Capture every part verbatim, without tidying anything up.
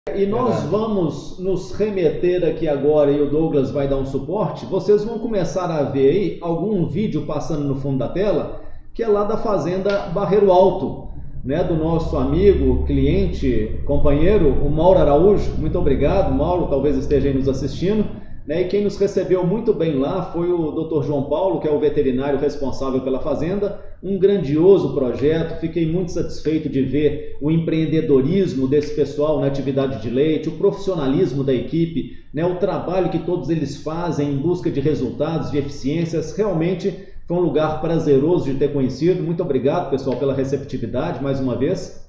E nós Verdade. vamos nos remeter aqui agora, e o Douglas vai dar um suporte. Vocês vão começar a ver aí algum vídeo passando no fundo da tela, que é lá da Fazenda Barreiro Alto, né, do nosso amigo, cliente, companheiro, o Mauro Araújo. Muito obrigado, Mauro, talvez esteja aí nos assistindo. Né, e quem nos recebeu muito bem lá foi o doutor João Paulo, que é o veterinário responsável pela fazenda. Um grandioso projeto, fiquei muito satisfeito de ver o empreendedorismo desse pessoal na atividade de leite, o profissionalismo da equipe, né, o trabalho que todos eles fazem em busca de resultados, de eficiências. Realmente foi um lugar prazeroso de ter conhecido. Muito obrigado, pessoal, pela receptividade mais uma vez.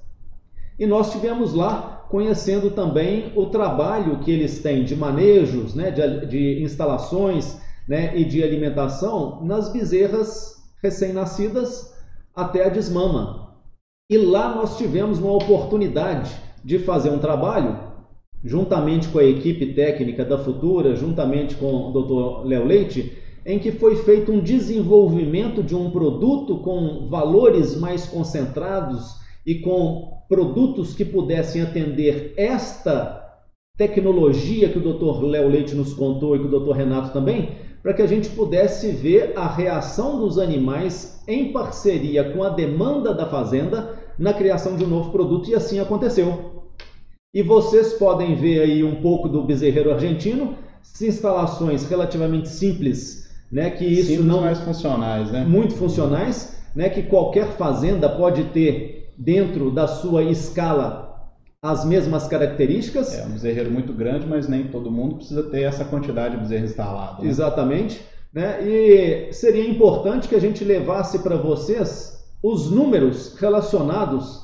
E nós tivemos lá conhecendo também o trabalho que eles têm de manejos, né, de, de instalações, né, e de alimentação nas bezerras recém-nascidas até a desmama. E lá nós tivemos uma oportunidade de fazer um trabalho, juntamente com a equipe técnica da Futura, juntamente com o doutor Léo Leite, em que foi feito um desenvolvimento de um produto com valores mais concentrados e com produtos que pudessem atender esta tecnologia que o doutor Léo Leite nos contou e que o doutor Renato também, para que a gente pudesse ver a reação dos animais em parceria com a demanda da fazenda na criação de um novo produto, e assim aconteceu. E vocês podem ver aí um pouco do bezerreiro argentino, instalações relativamente simples, né, que isso Simples, não mais funcionais, né? Muito funcionais, né, que qualquer fazenda pode ter dentro da sua escala as mesmas características. É um bezerreiro muito grande, mas nem todo mundo precisa ter essa quantidade de bezerro instalado, né? Exatamente, né? E seria importante que a gente levasse para vocês os números relacionados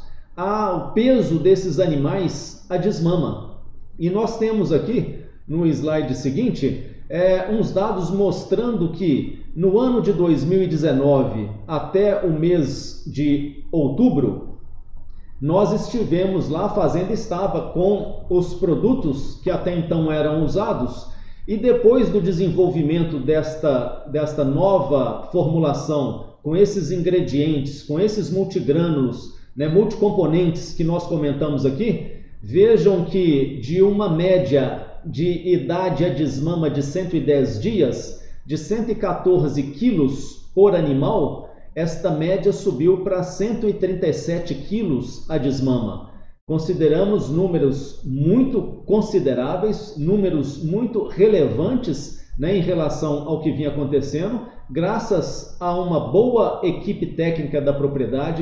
ao peso desses animais à desmama. E nós temos aqui no slide seguinte é, uns dados mostrando que no ano de dois mil e dezenove até o mês de outubro, nós estivemos lá, a fazenda estava com os produtos que até então eram usados, e depois do desenvolvimento desta, desta nova formulação, com esses ingredientes, com esses multigrânulos, né, multicomponentes que nós comentamos aqui, vejam que de uma média de idade à desmama de cento e dez dias, de cento e quatorze quilos por animal, esta média subiu para cento e trinta e sete quilos a desmama. Consideramos números muito consideráveis, números muito relevantes, né, em relação ao que vinha acontecendo, graças a uma boa equipe técnica da propriedade,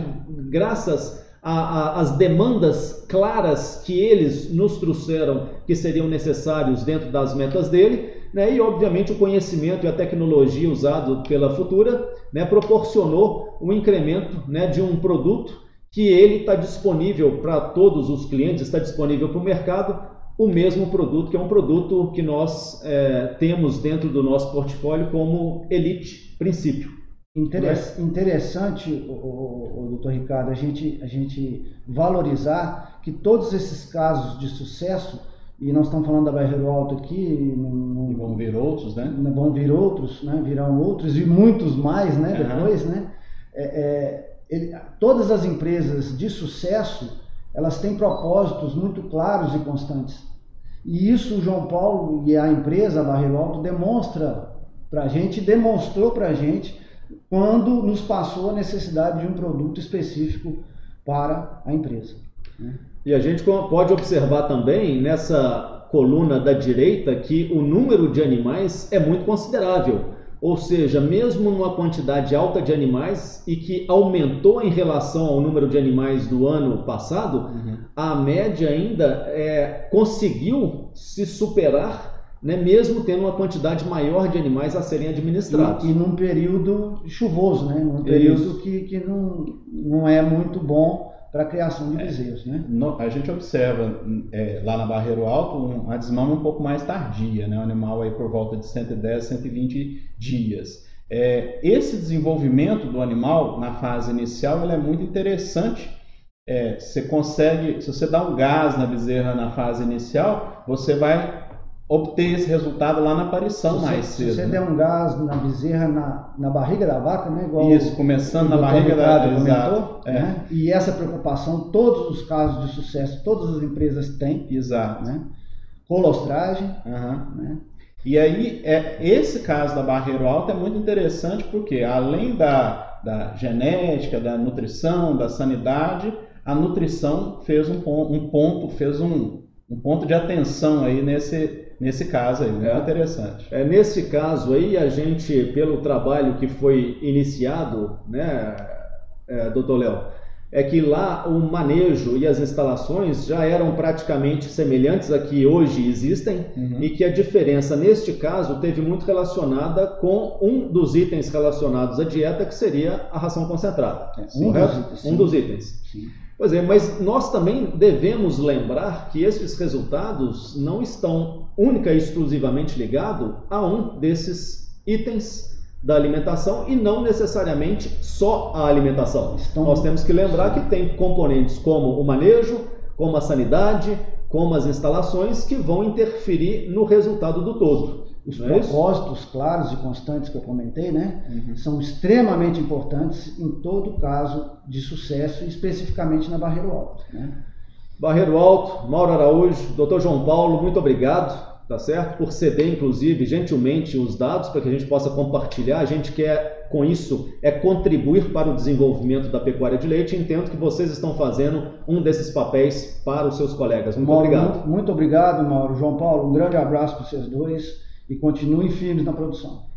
graças às demandas claras que eles nos trouxeram, que seriam necessários dentro das metas dele, né, e obviamente o conhecimento e a tecnologia usado pela Futura, né, proporcionou um incremento, né, de um produto que ele está disponível para todos os clientes, está disponível para o mercado, o mesmo produto, que é um produto que nós é, temos dentro do nosso portfólio como Elite Princípio. Interessante, o, o, o doutor Ricardo, a gente, a gente valorizar que todos esses casos de sucesso, e nós estamos falando da Barreiro Alto aqui, não, e vão vir outros, né? Vão vir outros, né? Virão outros e muitos mais, né? Depois, uhum. né? É, é, ele, todas as empresas de sucesso, elas têm propósitos muito claros e constantes. E isso o João Paulo e a empresa, a Barreiro Alto, demonstra para a gente, demonstrou para a gente, quando nos passou a necessidade de um produto específico para a empresa. E a gente pode observar também nessa coluna da direita que o número de animais é muito considerável, ou seja, mesmo numa quantidade alta de animais e que aumentou em relação ao número de animais do ano passado, uhum. a média ainda é, conseguiu se superar, né, mesmo tendo uma quantidade maior de animais a serem administrados. E, e num período chuvoso, né? Num período que, que não, não é muito bom para a criação de bezerros. É, né? no, a gente observa é, lá na Barreiro Alto uma desmama um pouco mais tardia, né? O animal aí por volta de cento e dez, cento e vinte dias. É, esse desenvolvimento do animal na fase inicial ele é muito interessante. É, você consegue, se você dá um gás na bezerra na fase inicial, você vai obter esse resultado lá na aparição se mais você, cedo. Se você né? der um gás na bezerra, na, na barriga da vaca, né? Igual Isso, começando o na barriga da vaca. comentou, né? E essa preocupação, todos os casos de sucesso, todas as empresas têm. Exato. Né? Colostragem. Uhum. Né? E aí, é, esse caso da barreiro alto é muito interessante porque, além da, da genética, da nutrição, da sanidade, a nutrição fez um, um ponto, fez um, um ponto de atenção aí nesse, nesse caso aí, muito é. interessante. É, nesse caso aí, a gente, pelo trabalho que foi iniciado, né, é, doutor Léo, é que lá o manejo e as instalações já eram praticamente semelhantes a que hoje existem, uhum. e que a diferença neste caso teve muito relacionada com um dos itens relacionados à dieta, que seria a ração concentrada. É, um, dos itens, um dos itens. Sim. Pois é, mas nós também devemos lembrar que esses resultados não estão única e exclusivamente ligados a um desses itens da alimentação e não necessariamente só a alimentação. Estão... Nós temos que lembrar que tem componentes como o manejo, como a sanidade, como as instalações que vão interferir no resultado do todo. Os é propósitos isso? claros e constantes que eu comentei, né, uhum. são extremamente importantes em todo caso de sucesso, especificamente na Barreiro Alto. Né? Barreiro Alto, Mauro Araújo, doutor João Paulo, muito obrigado. Tá certo? Por ceder, inclusive, gentilmente os dados para que a gente possa compartilhar. A gente quer, com isso, é contribuir para o desenvolvimento da pecuária de leite. Entendo que vocês estão fazendo um desses papéis para os seus colegas. Muito Mauro, obrigado. Muito, muito obrigado, Mauro. João Paulo, um grande abraço para vocês dois e continuem firmes na produção.